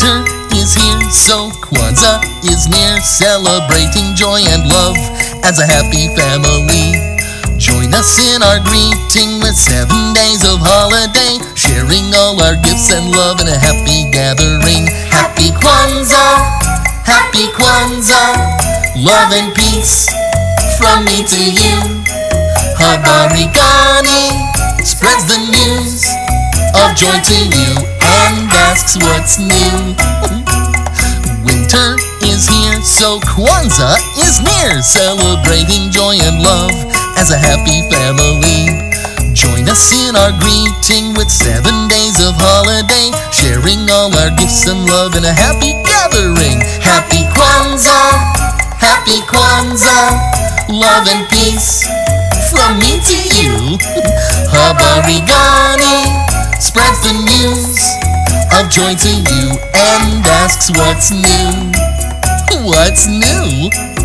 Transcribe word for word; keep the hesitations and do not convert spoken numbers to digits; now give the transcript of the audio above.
Winter is here, so Kwanzaa is near, celebrating joy and love as a happy family. Join us in our greeting with seven days of holiday, sharing all our gifts and love in a happy gathering. Happy Kwanzaa, happy Kwanzaa, love and peace from me to you. Habari, Gani spreads the news of joy to you and asks what's new. Winter is here, so Kwanzaa is near, celebrating joy and love as a happy family. Join us in our greeting with seven days of holiday, sharing all our gifts and love in a happy gathering. Happy Kwanzaa, happy Kwanzaa, love and peace from me to you. Habari, Gani spreads the news of joy to you and asks what's new. What's new?